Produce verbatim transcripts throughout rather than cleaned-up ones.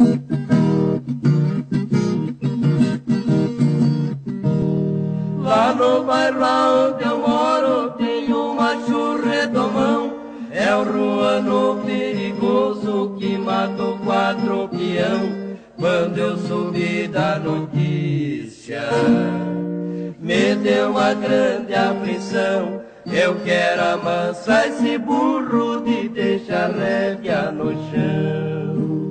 Lá no bairro onde eu moro tem um macho redomão, é o ruano perigoso que matou quatro peão. Quando eu soube da notícia, me deu uma grande aflição. Eu quero amansar esse burro de deixar rédea no chão.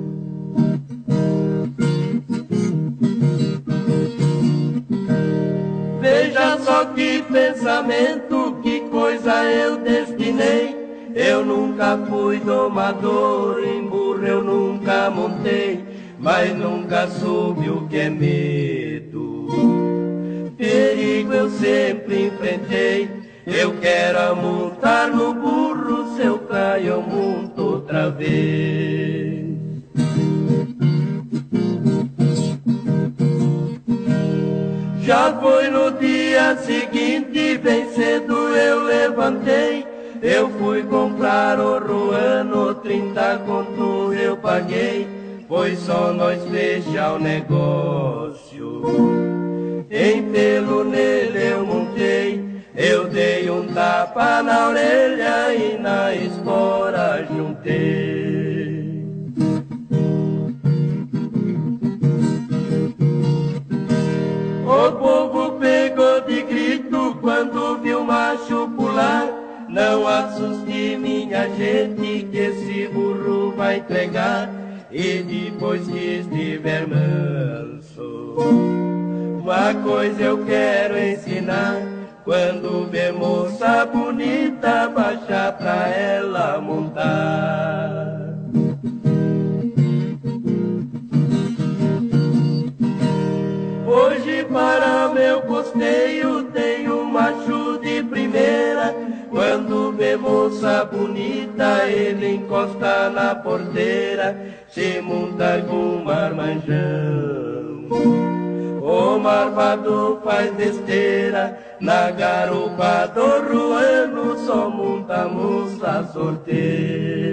Veja só que pensamento, que coisa eu destinei. Eu nunca fui domador, em burro eu nunca montei, mas nunca soube o que é medo. Perigo eu sempre enfrentei. Eu quero montar no burro, se eu caio eu monto outra vez. Já foi no dia seguinte, bem cedo eu levantei. Eu fui comprar o ruano, trinta conto eu paguei. Foi só nós fechar o negócio, em pelo nele eu montei. Eu dei um tapa na orelha e na espora juntei. O povo pegou de grito quando viu o macho pular. Não assuste minha gente, que esse burro vai entregar. E depois que estiver manso, uma coisa eu quero ensinar: quando vê moça bonita, baixa pra ela montar. Hoje para meu costeio tem um macho de primeira. Quando vê moça bonita, ele encosta na porteira, se montar com marmanjão. O marvado faz besteira, na garupa do ruano só monta moça sorteira.